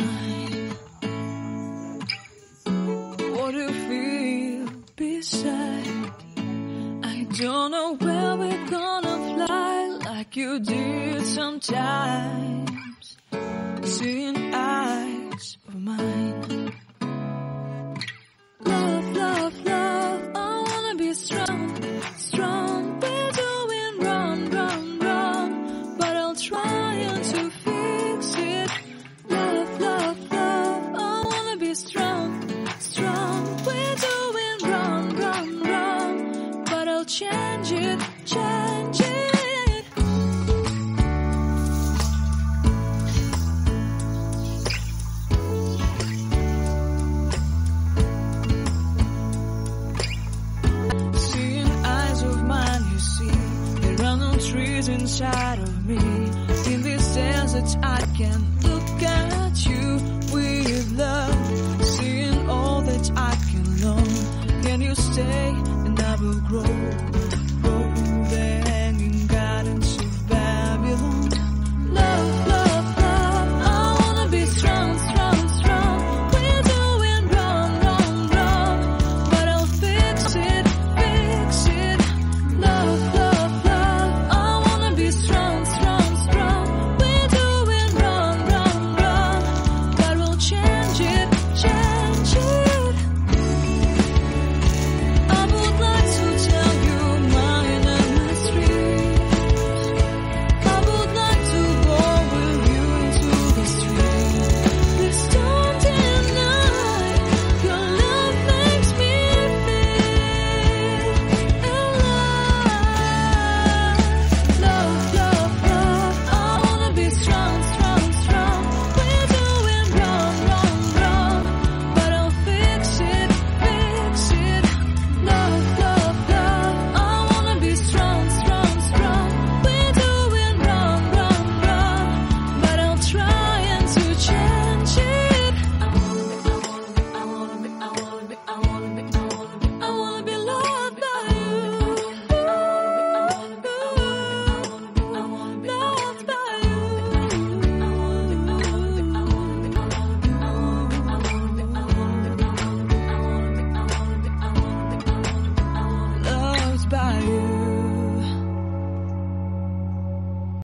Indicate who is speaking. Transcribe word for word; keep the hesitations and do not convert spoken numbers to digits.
Speaker 1: mine. What do you feel beside? I don't know where we're gonna fly like you did sometimes. Seeing eyes of mine. Love, love, love, I wanna be strong, strong. We're doing wrong, wrong, wrong, but I'll try to fix it. Love, love, love, I wanna be strong, strong. We're doing wrong, wrong, wrong, but I'll change it, change it. Trees inside of me. In this desert I can